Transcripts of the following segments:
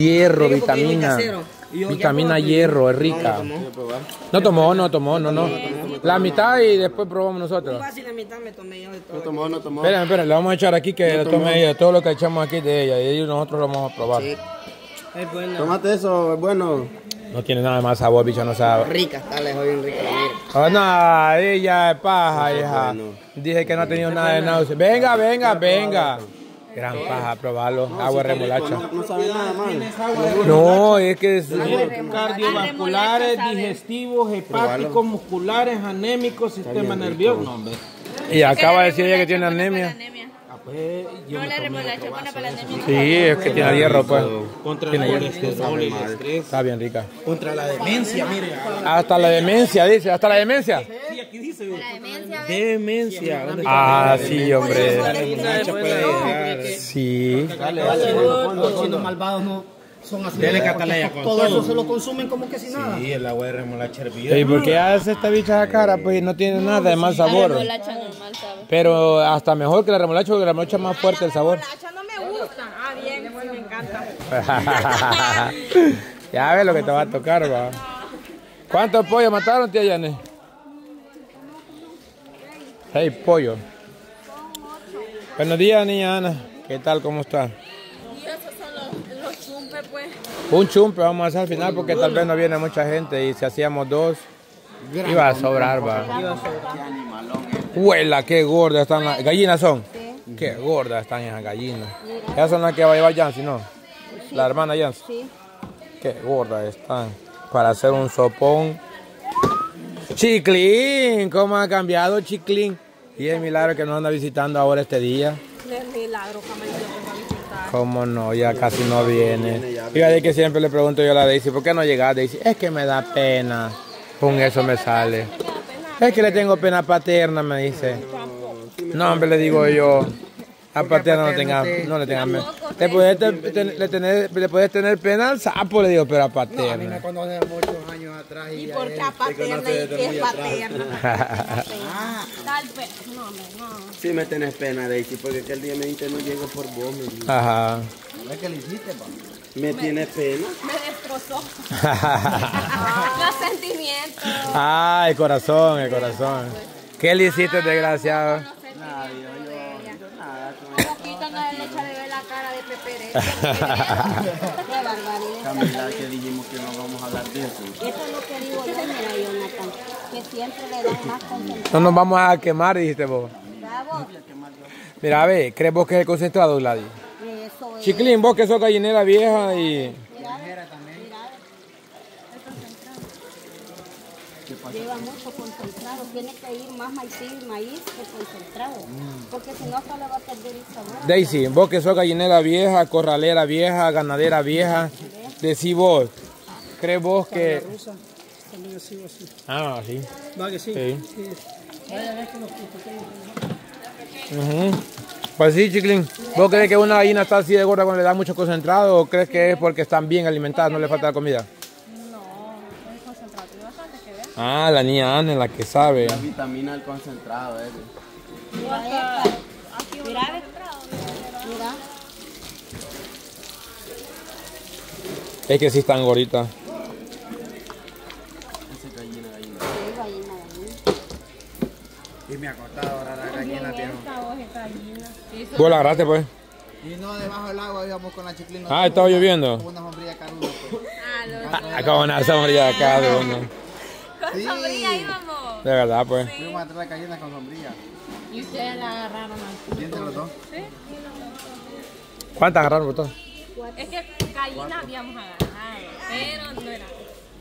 Hierro, vitamina. Vitamina hierro, es rica. No tomó. La mitad y después probamos nosotros. Fácil, la mitad me tomé yo de todo. No tomó. Esperen, le vamos a echar aquí que lo tome ella. Todo lo que echamos aquí de ella. Y nosotros lo vamos a probar. Sí. Es bueno. Tómate eso, es bueno. No tiene nada más sabor, bicho, no sabe. Rica, está lejos bien rica. Oh, no, ella es paja, hija. Dije que no ha tenido nada de náusea. Venga. Gran paja, probarlo. Agua de remolacha. No sabe nada mal. No, es que es... Cardiovasculares, digestivos, hepáticos, musculares, anémicos, sistema nervioso. No, hombre. Y acaba de decir ella que tiene anemia. No, la remolacha buena para la anemia. Sí, es que tiene hierro, pues. Contra el colesterol y el estrés. Está bien rica. Contra la demencia, mire. Hasta la demencia, dice. ¿Hasta la demencia? Sí, aquí dice. La demencia. Demencia. Ah, sí, hombre. La remolacha puede ayudar. Sí. Si los malvados no son así. Dele Catalaya con Todo eso se lo consumen como que si nada. Sí, el agua de remolacha hervida. ¿Y por qué hace esta bicha esa cara? Pues no tiene nada de mal sabor. La remolacha normal, ¿sabes? Pero hasta mejor que la remolacha, porque la remolacha es más fuerte el sabor. La remolacha no me gusta. Ah, bien, sí me encanta. Ya ves lo que te va a tocar, va. ¿Cuántos pollos mataron, tía Yane? 6 pollos. Buenos días, niña Ana. ¿Qué tal? ¿Cómo está? Y esos son los chumpes, pues. Un chumpe vamos a hacer al final porque tal vez no viene mucha gente y si hacíamos 2 iba a sobrar, va. Huela, qué gordas están las gallinas son. Qué gordas están esas gallinas. Esas son las que va a llevar Yancy, ¿no? La hermana Yancy. Sí. Qué gordas están. Para hacer un sopón. Chiclín, ¿cómo ha cambiado Chiclín? Y es milagro que nos anda visitando ahora este día. Es milagro, camello, que va a visitar. ¿Cómo no? Ya casi no viene. Fíjate que siempre le pregunto yo a la Daisy, ¿por qué no llegas? Daisy, es que me da pena. Con eso me sale. Es que le tengo pena paterna, me dice. No, hombre, le digo yo. A paterna no le tengan pena. Le puedes tener pena al sapo, le digo, pero a paterna. A mí me conocen muchos años atrás. ¿Y por qué a paterna y qué es paterna? Tal vez. No, no. Sí me tenés pena, Daisy, porque aquel día me dijiste no llego por vos, me dijiste. Ajá. ¿Qué es que le hiciste, pa? ¿Me tienes pena? Me destrozó. Los sentimientos. Ah, el corazón. ¿Qué le hiciste, desgraciado? Nada, Un poquito no le echa de ver la cara de Pepe. Qué barbaridad. Camila, que dijimos que no vamos a hablar de eso. Eso es lo que digo yo, mira, Jonathan, que siempre le dan más concentrado. No nos vamos a quemar, dijiste vos. Bravo. Mira, a ver, ¿crees vos que es el concentrado, Gladys? Eso es. Chiclín, vos que sos gallinera vieja y... Lleva mucho concentrado, tiene que ir más maíz que concentrado, porque si no hasta le va a perder el sabor. Daisy, vos que sos gallinera vieja, corralera vieja, ganadera vieja, decís vos, ¿crees vos que...? También así. Ah, sí. ¿Va que sí? Sí. Sí. Vaya a ver que los Pues sí, Chiclín. ¿Vos crees que una gallina está así de gorda cuando le da mucho concentrado o crees que es porque están bien alimentadas, no le falta la comida? No, es concentrado, tiene bastante que ver. Ah, la niña Ana es la que sabe. La vitamina del concentrado, Mira esta. Mira. Es que sí están gorditas. Esa gallina. Sí, gallina. Y me ha costado ahora la gallina, tío. ¿Vos la agarraste, pues? Y no, debajo del agua íbamos con la Chiclín. Ah, estaba lloviendo. Con una sombrilla cada uno, pues. Ah, con una sombrilla de cada uno. Con sombrilla íbamos. De verdad, pues. Fuimos a traer gallinas con sombrilla. Y ustedes la agarraron al ¿Quién de los dos? ¿Cuántas agarraron vosotros? Es que gallina habíamos agarrado, pero no era.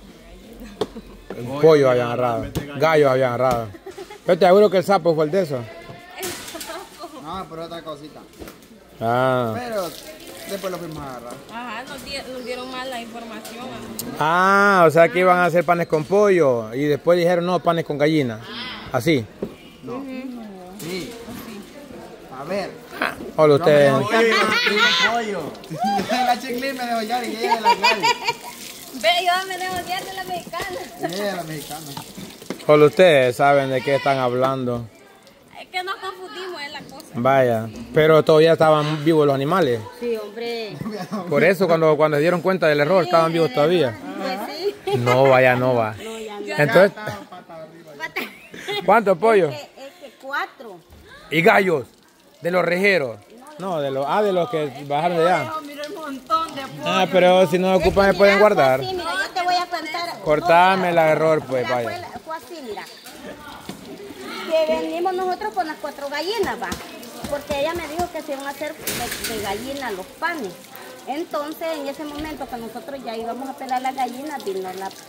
Pollo habían agarrado. Gallos habían agarrado. Yo te aseguro que el sapo fue el de eso. No, pero otra cosita. Ah. Pero después lo fuimos a agarrar. Ajá, nos dieron mal la información. Ah, o sea que iban a hacer panes con pollo y después dijeron no, panes con gallina. Así. Sí. A ver. Hola ustedes. Pollo. La Chiclín me dejó ya y ella de la calle. Ve, yo me debo guiar de la mexicana. Ella de la mexicana. Hola ustedes saben de qué están hablando. Es que nos confundimos, es la cosa. Vaya, pero todavía estaban vivos los animales. Sí, hombre. Por eso cuando se dieron cuenta del error estaban vivos todavía. Pues sí. No vaya, no va. No, ya no. Entonces, ¿cuántos pollos? Es que 4. Y gallos, de los rejeros. No, de los que bajaron de allá. Mira el montón de pollo. Ah, pero si no ocupan me pueden guardar. Sí, mira, yo te voy a contar. Cortame el error, pues, Mira, vaya. Fue así, mira. Que venimos nosotros con las 4 gallinas, va. Porque ella me dijo que se iban a hacer de gallina los panes. Entonces, en ese momento que nosotros ya íbamos a pelar las gallinas, vino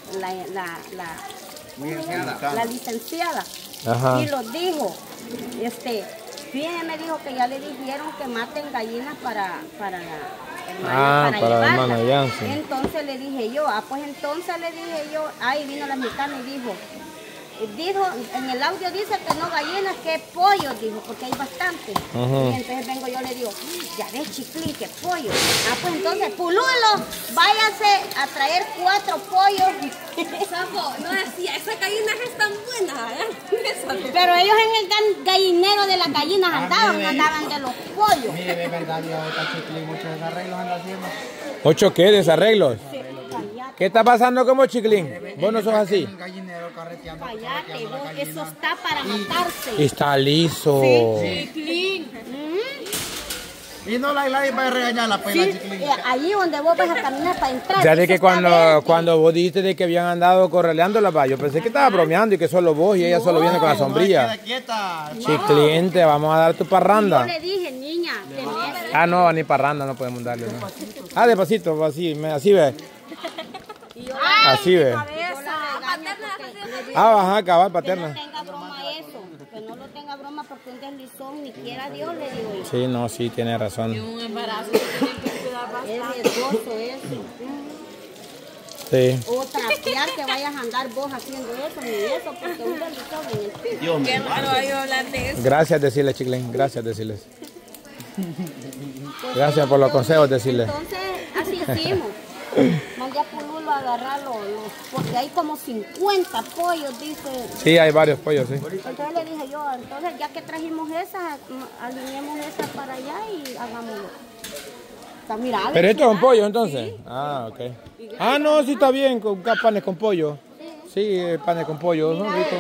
la licenciada. Ajá. Y los dijo, fíjense, me dijo que ya le dijeron que maten gallinas para la hermana, para la hermana llevarla. Yancy. Entonces le dije yo, pues entonces le dije yo, ahí vino la mexicana y dijo, en el audio dice que no gallinas, que pollo, dijo, porque hay bastante. Y entonces vengo yo le digo, ya ves, Chiclín, que pollo. Pues entonces, Pululo, váyase a traer 4 pollos. Sapo, no decía, esas gallinas están buenas. Pero ellos en el gallinero de las gallinas andaban de los pollos. Mire, de verdad, yo ahorita Chiclín muchos desarreglos anda haciendo. ¿8 qué? ¿Desarreglos? ¿Qué está pasando como Chiclín? ¿Vos no sos así? Un gallinero carreteando. Cállate, vos, eso está para matarse. Y está liso. Clean. Y no la va a regañar la pela, Chiclín. Allí donde vos vas a caminar para entrar. Ya de eso que está verde. cuando vos dijiste de que habían andado correleándola, va, yo pensé que estaba bromeando y que solo vos y ella solo viene con la sombrilla. Queda quieta. Chiclín, te vamos a dar tu Yo parranda. le dije, niña, tenés. Ah, no, ni parranda no podemos darle. ¿No? Ah, despacito, así ve. Así ve. Ah, ajá, cabal, Que no paterna. tenga broma eso, que no lo tenga broma porque un deslizón ni quiera Dios, le digo yo. Sí, no, sí, tiene razón. Un embarazo tienen que cuidar bastante. Es riesgoso eso. Sí. O trapear que vayas a andar vos haciendo eso, ni eso, porque un deslizón en el piso. Qué raro hay hablar de eso. Gracias decirle, Chiclín, gracias decirles. Gracias por los consejos decirles. Entonces, así hicimos. Mandé a Pululo a agarrar porque hay como 50 pollos, dice. Sí, hay varios pollos, sí. Entonces le dije yo, entonces ya que trajimos esas, alineemos esas para allá y hagámoslo. Está, mira, Pero estos son pollos entonces. Ah, ok. Ah, no, sí está bien, con panes con pollo. Sí, panes con pollo, son ricos.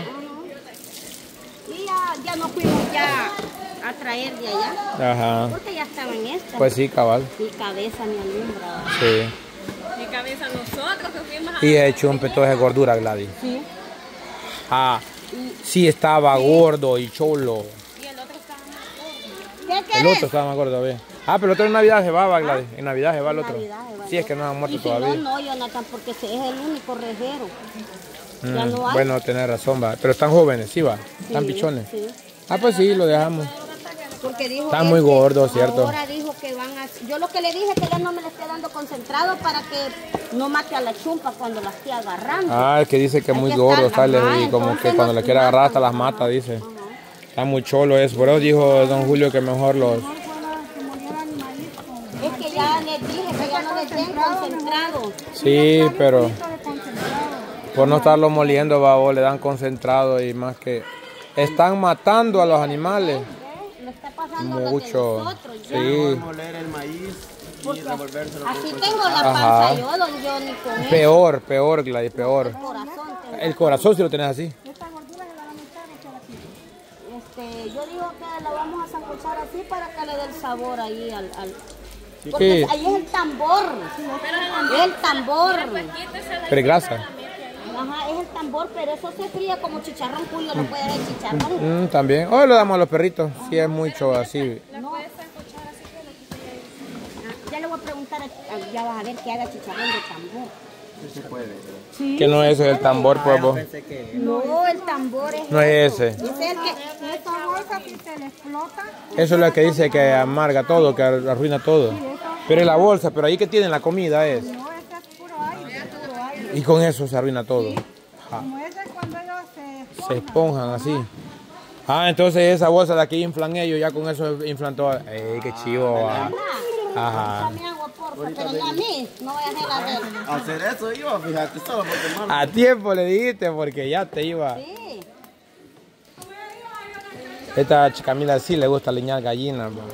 Y ya nos fuimos ya a traer de allá, Ajá. porque ya estaban estas. Pues sí, cabal. Mi cabeza me alumbra. Sí. Mi cabeza nosotros que fuimos a... Y he hecho un petoje de gordura, Gladys. Sí. Ah, sí estaba gordo y cholo. Y el otro estaba más gordo. El ¿Qué querés? otro estaba más gordo todavía. Ah, pero el otro en Navidad se va, Gladys. En Navidad se va el En otro. Navidad se va el Sí, es que otro. no han muerto Y si todavía. no, Jonathan, porque ese es el único rejero. Ya no hay. Bueno, tenés razón, va. Pero están jóvenes, sí, va. Están Sí, pichones. sí. Ah, pues sí, lo dejamos. Porque dijo Está él muy que gordo, ¿cierto? Ahora dijo que van a... Yo lo que le dije es que ya no me le esté dando concentrado para que no mate a la chumpa cuando la esté agarrando. Ah, el que dice que es Hay muy que gordo, estar- sale ajá, y como entonces que cuando nos le quiere agarrar hasta las ajá. mata, dice. Está muy cholo eso. Por eso dijo don Julio que mejor los... Es que ya les dije que ya no les den concentrado. Sí, pero por no estarlo moliendo, babo, le dan concentrado y más que... Están matando a los animales. Lo está pasando Mucho. lo de nosotros ya. Sí. Moler el maíz y revolvérselo Así con tengo la Ajá. panza yo, don Johnny, con el Peor, Gladys, peor. corazón. tengo. El corazón si lo tenés así. Yo digo que la vamos a sancochar así para que le dé el sabor ahí porque Sí. ahí es el tambor. Es el tambor. Pero es grasa. Ajá, es el tambor, pero eso se fría como chicharrón, Julio, no puede haber chicharrón. También. Hoy lo damos a los perritos. Sí, es mucho así. No. Ya le voy a preguntar, ya vas a ver que haga chicharrón de tambor. Que no es ese el tambor, pues vos. No, el tambor es No es ese. Es el que... Esta bolsa si se le explota, Eso es lo que dice que amarga todo, que arruina todo. Pero es la bolsa, pero ahí que tienen la comida es. no, ese es puro aire. Y con eso se arruina todo. Ajá. Como ese es cuando ellos Se esponjan así. Ah, entonces esa bolsa de aquí inflan ellos, ya con eso inflan todo. ¡Ey, qué chivo! Va. Ajá. Dame agua, porfa, pero no a mí, no voy a hacer la de él. hacer eso iba, fíjate, solo porque no. A tiempo le dijiste porque ya te iba. Sí. Esta Camila sí le gusta aliñar gallinas. ¿Va?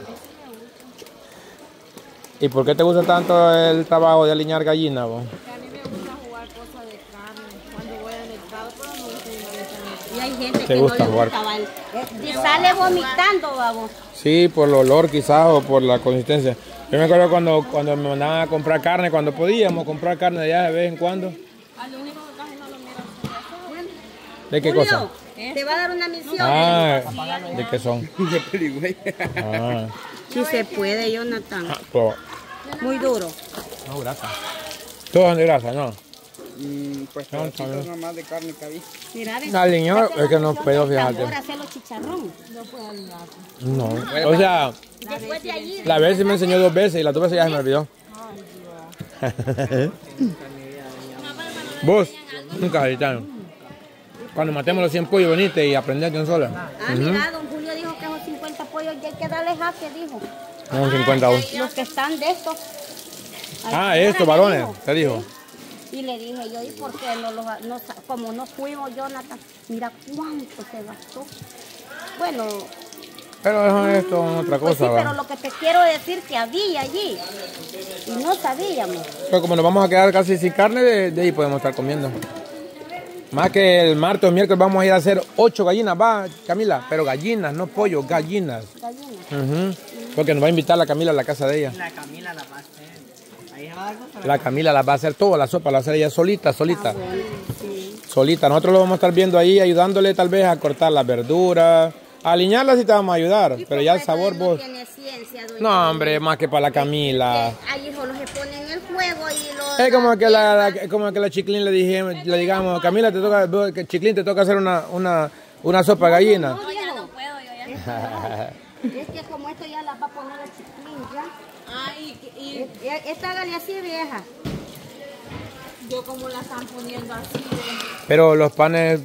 ¿Y por qué te gusta tanto el trabajo de aliñar gallinas? ¿Va? A mí me gusta jugar cosas de carne cuando voy al mercado, pero no gusta ir Y hay gente ¿Te que gusta no le jugar? gusta, ¿vale? Y sale vomitando, vamos. Sí, por el olor quizás o por la consistencia. Yo me acuerdo cuando me mandaban a comprar carne, cuando podíamos comprar carne de allá de vez en cuando. A lo único que casi no lo miro ¿De qué Julio, cosa? te va a dar una misión. Ah, ¿de qué son? De peligüey. Ah, Sí se puede, Jonathan. pues, Muy duro. no, grasa. Todos son de grasa, ¿no? Pues No, pedacitos también. nomás de carne que había. Mira, ves. Aliñó, es que no puedo, fíjate. Ahora hacerlo chicharrón. No, o sea, Después de allí. la vez sí me enseñó 2 veces y las 2 veces ya se me olvidó. Vos, nunca gritano. Cuando matemos los 100 pollos, veniste y aprendete un solo. Ah, mira, don Julio dijo que esos 50 pollos ya hay que darle jaque, dijo. No, 51. Los que están de estos. Ah, Ahí estos le varones, dijo. te dijo. Y le dije yo, ¿y por qué no los, como no fuimos, Jonathan? Mira cuánto se gastó. Bueno, Pero eso es esto otra pues sí, cosa, pero ¿va? lo que te quiero decir que había allí. Y no sabíamos. Pero como nos vamos a quedar casi sin carne, de ahí podemos estar comiendo. Más que el martes o miércoles vamos a ir a hacer 8 gallinas, va, Camila. Pero gallinas, no pollo, gallinas. Gallinas. Porque nos va a invitar la Camila a la casa de ella. La Camila la va a hacer. Ahí va algo para La Camila la va a hacer toda la sopa, la va a hacer ella solita, solita. Sí. Solita. Nosotros lo vamos a estar viendo ahí, ayudándole tal vez a cortar las verduras. A aliñarlas sí te vamos a ayudar, pero ya el sabor no vos... tiene ciencia, doña No, hombre, más que para la Camila. Ahí solo se pone en el fuego y lo... Es como que como que la Chiclín le digamos, Camila, que Chiclín te toca hacer una sopa de gallina. No, viejo. No puedo, yo ya. Es que como esto ya las va a poner el chiquín, ya. Ay, y Esta hágale así, vieja. yo como la están poniendo así. Pero los panes